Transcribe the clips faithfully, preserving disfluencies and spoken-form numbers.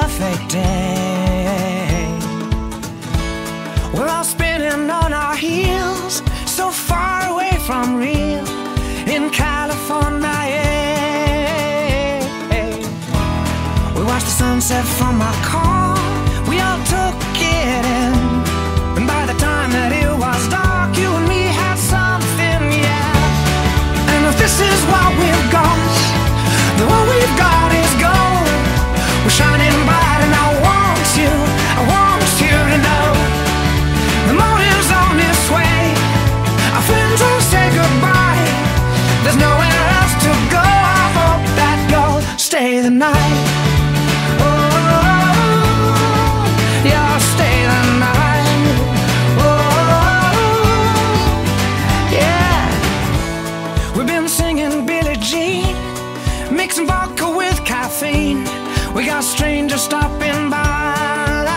perfect day. We're all spinning on our heels, so far away from real, in California. We watched the sunset from our car, we all took it in, and by the time that it was dark, you and me had something, yeah. And if this is what we've got, then what we've got is gold. We're shining bright and I want you, I want you to know the morning's on its way, our friends will say goodbye, there's nowhere else to go. I hope that you'll stay the night. Mixing vodka with caffeine, we got strangers stopping by,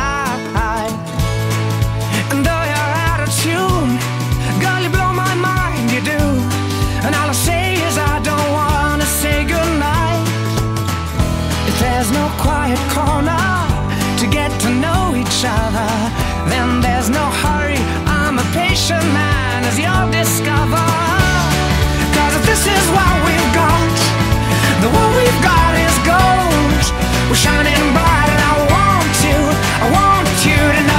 and though you're out of tune, girl, you blow my mind, you do. And all I say is I don't wanna say goodnight. If there's no quiet corner to get to know each other, then there's no hurry, I'm a patient man, as you'll discover. Cause if this is what we've got, the what we've got is gold. We're shining bright and I want you, I want you to know